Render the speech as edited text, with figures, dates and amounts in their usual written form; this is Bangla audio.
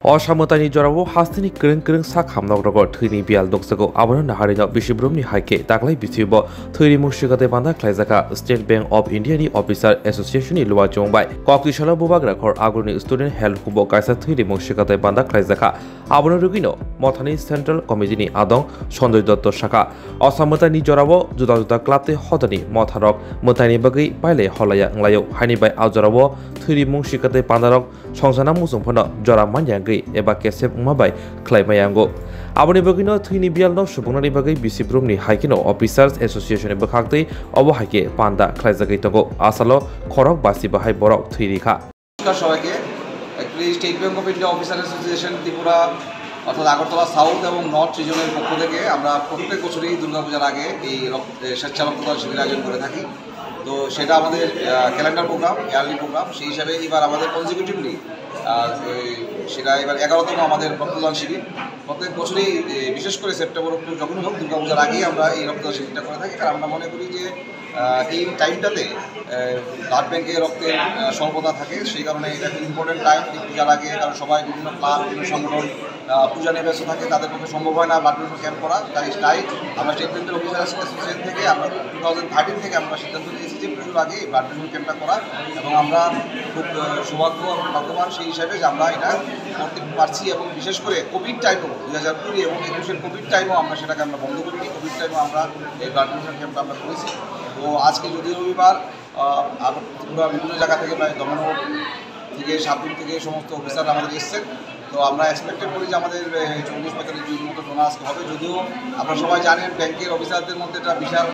असामतानि जरावो हास्तिनि क्रिं क्रिं सा खामनाग्रगो थैनि बियाल दक्सगो आबनो नाहारिनो बिसिब्रमनि हाइके दागलाय बिसिबो थैरि मुसिगते बान्दा ख्लाइजाका स्टेट बैंक अफ इंडिया नि ऑफिसर एसोसिएशननि लुवा चंबाय कक्तिशाला बुबाग्रा खर आगुरनि स्टूडेंट हेल्थ हुबो काइसा थैरि मुसिगते बान्दा ख्लाइजाका आबनो रुगिनो मथानि सेंट्रल कमिटिनि आदं सन्जय दत्त शाखा असामतानि जरावो जुदा जुदा क्लाबते हतनि मथारक मोतानि बगै पाइले हलाया अंलायो हानि बाय आजरावो थैरि मुसिगते बान्दारक संसाना मुसुंफनो जरा मान्यागै एबा केसेब माबाय ख्लाइमायांगो आबनि बगिनो थैनि बियालनो सुबुंनानि बगै बिसिब्रुमनि हाइकिनो ऑफिसर्स एसोसिएशन बखागतै अबो हाइके पान्दा ख्लाइजागै तंगो आसालो खरक बाचिबा हाइ बरक थैरिखा नमस्कार সবাইকে actually State Bank of India officer association Tripura অর্থাৎ আগরতলা সাউথ এবং নর্থ রিজনের পক্ষ থেকে আমরা প্রত্যেক বছরই দুর্গাপূজার আগে এই স্বেচ্ছা রক্তদান শিবির আয়োজন করে থাকি। তো সেটা আমাদের ক্যালেন্ডার প্রোগ্রাম, ইয়ারলি প্রোগ্রাম। সেই হিসাবে এবার আমাদের কনজিকিউটিভলি সেটা এবার 11তম আমাদের রক্তদান শিবির। প্রত্যেক বছরই বিশেষ করে সেপ্টেম্বর অক্টোবর যখন হোক দুর্গাপূজার আগেই আমরা এই রক্তদান শিবিরটা করে থাকি, কারণ আমরা মনে করি যে এই টাইমটাতে ব্লাড ব্যাঙ্কে রক্তের স্বল্পতা থাকে, সেই কারণে এটা খুব ইম্পর্টেন্ট টাইম পূজার আগে, কারণ সবাই বিভিন্ন ক্লাব বিভিন্ন সংগঠন পূজা নিয়ে ব্যস্ত থাকে, তাদের পক্ষে সম্ভব হয় না ব্লাড ডোনেশন ক্যাম্প করা। তাই আমরা স্টেট ব্যাংকের অফিসার অ্যাসোসিয়েশন থেকে আমরা 2013 থেকে আমরা সিদ্ধান্ত নিয়েছি যে পুজোর আগে ব্লাড ডোনেশন ক্যাম্পটা করা, এবং আমরা খুব সৌভাগ্য এবং ভাগ্যবান সেই হিসাবে যে আমরা এটা করতে পারছি। এবং বিশেষ করে কোভিড টাইমও 2020 এবং 21 কোভিড টাইমও আমরা সেটাকে আমরা বন্ধ করিনি, কোভিড টাইমও আমরা এই ব্লাড ডোনেশন ক্যাম্পটা আমরা করেছি। তো আজকে যদি রবিবার ত্রিপুরা বিভিন্ন জায়গা থেকে প্রায় দমনগর থেকে সাতদিন থেকে সমস্ত অফিসার আমাদের এসছেন। তো আমরা এক্সপেক্টেড করি যে আমাদের 40-45 জন মতো ডোনার আজকে হবে, যদিও আপনারা সবাই জানেন ব্যাংকের অফিসারদের মধ্যে একটা বিশাল